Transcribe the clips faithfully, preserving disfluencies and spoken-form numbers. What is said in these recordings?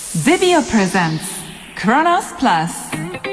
ゼビオプレゼンツクロノスプラス。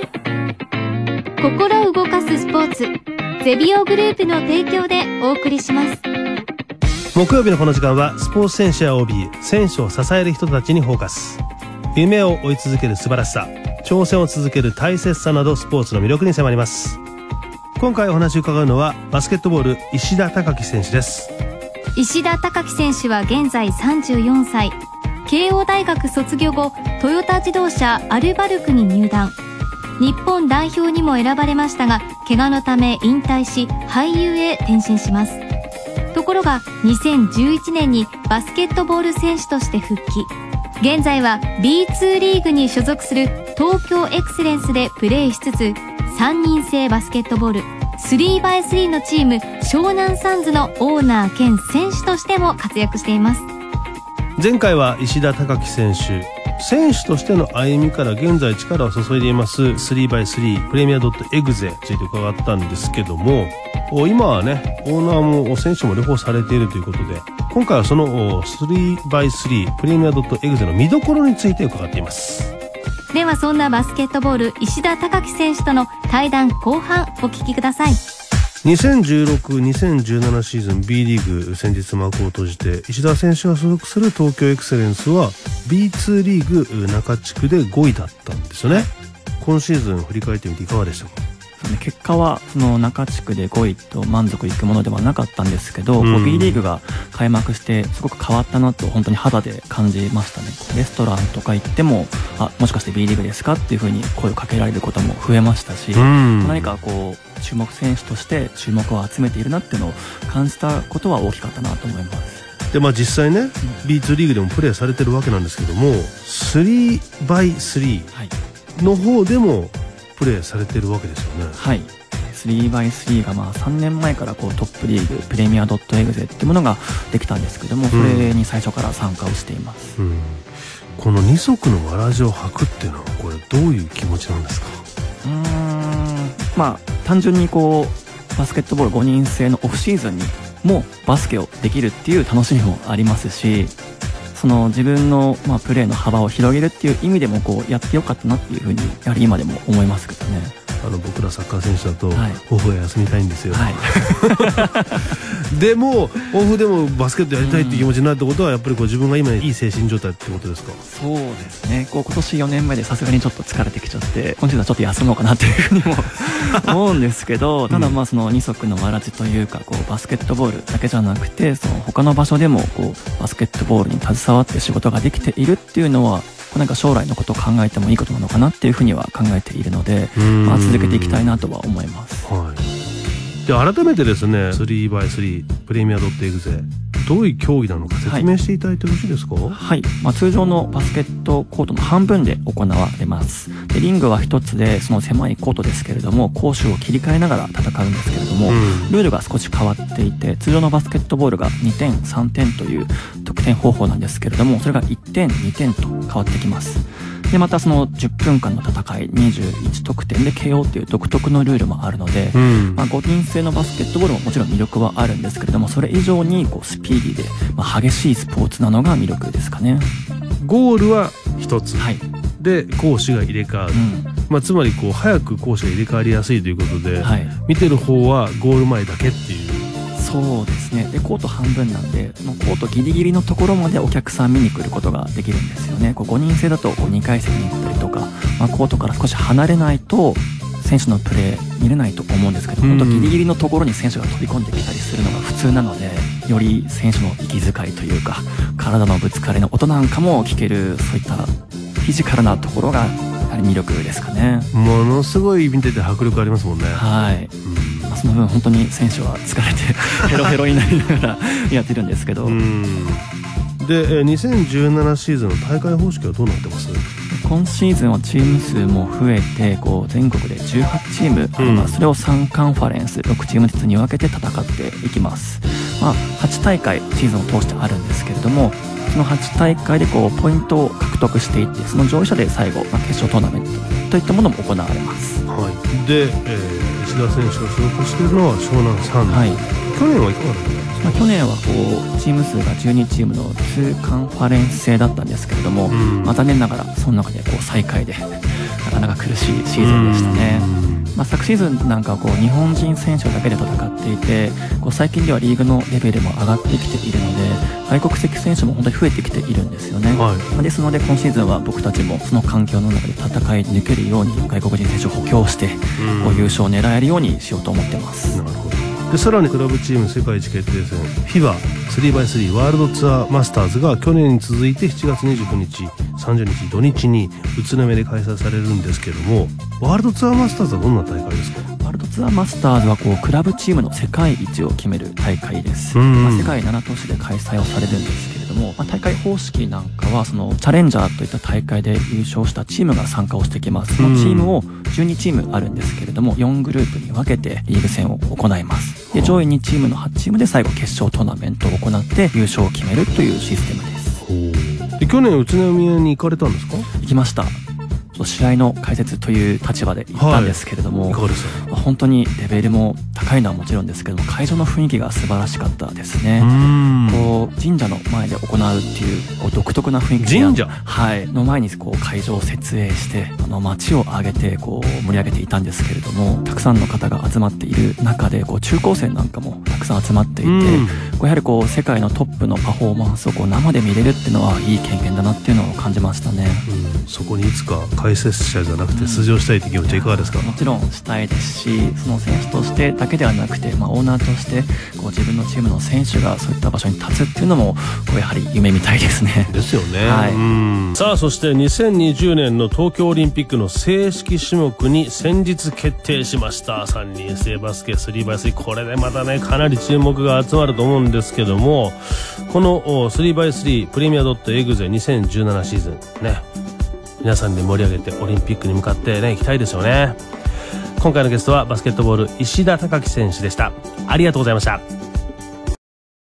心を動かすスポーツ、ゼビオグループの提供でお送りします。 木曜日のこの時間はスポーツ選手や オービー、 選手を支える人たちにフォーカス。夢を追い続ける素晴らしさ、挑戦を続ける大切さなどスポーツの魅力に迫ります。今回お話を伺うのはバスケットボール石田貴樹選手です。 石田貴樹選手は現在さんじゅうよんさい、慶応大学卒業後トヨタ自動車アルバルクに入団。日本代表にも選ばれましたが怪我のため引退し俳優へ転身します。ところがにせんじゅういちねんにバスケットボール選手として復帰。現在は ビーツー リーグに所属する東京エクセレンスでプレーしつつ、さんにん制バスケットボール スリーバイスリー のチーム湘南サンズのオーナー兼選手としても活躍しています。 前回は石田貴樹選手、選手としての歩みから現在力を注いでいます スリーバイスリー プレミア .エグゼ について伺ったんですけども、今はねオーナーも選手も両方されているということで、今回はその スリーバイスリー プレミア .エグゼ の見どころについて伺っています。 ではそんなバスケットボール石田貴樹選手との対談後半お聞きください。 にせんじゅうろく、にせんじゅうなな シーズン B リーグ先日幕を閉じて、石田選手が所属する東京エクセレンスは ビーツー リーグ中地区でごいだったんですよね。今シーズン振り返ってみていかがでしたか？ 結果はその中地区でごいと満足いくものではなかったんですけど、 うん、 B リーグが開幕してすごく変わったなと本当に肌で感じましたね。レストランとか行っても、あ、もしかして B リーグですかっていう風に声をかけられることも増えましたし、うん、何かこう注目選手として注目を集めているなっていうのを感じたことは大きかったなと思います。 で、まあ、実際ね、うん、ビーツー リーグでもプレーされてるわけなんですけども スリーバイスリー の方でもプレーされてるわけですよね。 はい、スリーバイスリー がまあさんねんまえからこうトップリーグプレミア .エグゼ っていうものができたんですけども、それに最初から参加をしています、うんうん、 このに足のわらじを履くっていうのはこれどういう気持ちなんですか？ うーん、まあ単純にこうバスケットボールごにん制のオフシーズンにもバスケをできるっていう楽しみもありますし、その自分のまあプレーの幅を広げるっていう意味でもこうやってよかったなっていうふうにやはり今でも思いますけどね。 あの僕らサッカー選手だと、 はい、 オフは休みたいんですよ、 はい、 でもオフでもバスケットやりたいっていう気持ちになるってことは、やっぱりこう自分が今いい精神状態ってことですか？ そうですね、こう今年よねんめでさすがにちょっと疲れてきちゃって、今シーズンはちょっと休もうかなっていうふうにも思うんですけど、ただまあその二足のわらじというか、こうバスケットボールだけじゃなくてその他の場所でもこうバスケットボールに携わって仕事ができているっていうのは、なんか将来のことを考えてもいいことなのかなっていうふうには考えているので、まあ、続けていきたいなとは思います。 はい、で改めてですね スリーバイスリー プレミア .エグゼ どういう競技なのか説明していただいてよろしいですか？ はい、はい、まあ、通常のバスケットコートの半分で行われます。でリングは一つでその狭いコートですけれども、攻守を切り替えながら戦うんですけれども、うん、ルールが少し変わっていて、通常のバスケットボールがにてんさんてんという得点方法なんですけれども、それがいってんにてんと変わってきます。でまたそのじゅっぷんかんの戦いにじゅういちとくてんで ケーオー っていう独特のルールもあるので、うん、まあ、ごにん制のバスケットボールももちろん魅力はあるんですけれども、それ以上にこうスピーディーで、まあ、激しいスポーツなのが魅力ですかね。 ゴールは一つ、 はい、 で攻守が入れ替わる、うん、まあ、つまりこう早く攻守が入れ替わりやすいということで、はい、見てる方はゴール前だけっていう。 そうですね。でコート半分なんで、そのコートギリギリのところまでお客さん見に来ることができるんですよね。こうごにん制だとこうにかい戦に行ったりとか、まあ、コートから少し離れないと選手のプレー見れないと思うんですけど、本当ギリギリのところに選手が飛び込んできたりするのが普通なので、より選手の息遣いというか体のぶつかりの音なんかも聞ける、そういったフィジカルなところがやはり魅力ですかね。 ものすごい見てて迫力ありますもんね。 はい、うん、まあ、その分本当に選手は疲れてヘロヘロになりながらやってるんですけど、うん、 でにせんじゅうななシーズンの大会方式はどうなってます？ 今シーズンはチーム数も増えて、こう全国でじゅうはちチーム、うん、まあ、それをさんカンファレンスろくチームずつに分けて戦っていきます。まあ、はち大会シーズンを通してあるんですけれども、そのはち大会でこうポイントを獲得していって、その上位者で最後、まあ、決勝トーナメントといったものも行われます。 はい、で、えー、石石田選手が所属しているのは湘南サンズ、はい、去年はいかがだったんですか？ まあ、去年はこうチーム数がじゅうにチームのツーカンファレンス制だったんですけれども、うん、まあ、残念ながらその中でこう最下位でなかなか苦しいシーズンでしたね。まあ、昨シーズンなんかはこう日本人選手だけで戦っていて、こう最近ではリーグのレベルも上がってきているので、外国籍選手も本当に増えてきているんですよね。はい、ですので今シーズンは僕たちもその環境の中で戦い抜けるように外国人選手を補強して、こう優勝を狙えるようにしようと思ってます。 なるほど。でさらにクラブチーム世界一決定戦 フィバスリーバイスリー ワールドツアーマスターズが去年に続いてしちがつにじゅうくにちさんじゅうにち土日に宇都宮で開催されるんですけども、ワールドツアーマスターズはどんな大会ですか？ ワールドツアーマスターズはこうクラブチームの世界一を決める大会です。まあ、世界なな都市で開催をされるんですけれども、まあ、大会方式なんかはそのチャレンジャーといった大会で優勝したチームが参加をしてきます。そのチームをじゅうにチームあるんですけれども、よんグループに分けてリーグ戦を行います。で上位にチームのはちチームで最後決勝トーナメントを行って優勝を決めるというシステムです。 で去年宇都宮に行かれたんですか？ 行きました。試合の解説という立場で行ったんですけれども、はい、いかがでしたか？本当にレベルも高いのはもちろんですけども、会場の雰囲気が素晴らしかったですね。こう神社の前で行うっていうこう独特な雰囲気神社、 はい、の前にこう会場を設営してあの街を挙げてこう盛り上げていたんですけれども、たくさんの方が集まっている中でこう中高生なんかもたくさん集まっていて、こうやはりこう世界のトップのパフォーマンスをこう生で見れるっていうのはいい経験だなっていうのを感じましたね。 うん、そこにいつか解説者じゃなくて出場したいという気持ちはいかがですか？ もちろんしたいですし、その選手としてだけではなくて、まあ、オーナーとしてこう自分のチームの選手がそういった場所に立つっていうのもこうやはり夢みたいですね。 ですよね。 はい、 うんさあそしてにせんにじゅうねんの東京オリンピックの正式種目に先日決定しましたさんにん制バスケ スリーバイスリー、 これでまたねかなり注目が集まると思うんですけども、この スリーバイスリー プレミア エグゼにせんじゅうななシーズンね、皆さんで盛り上げてオリンピックに向かってね行きたいですよね。今回のゲストはバスケットボール石田貴樹選手でした。ありがとうございました。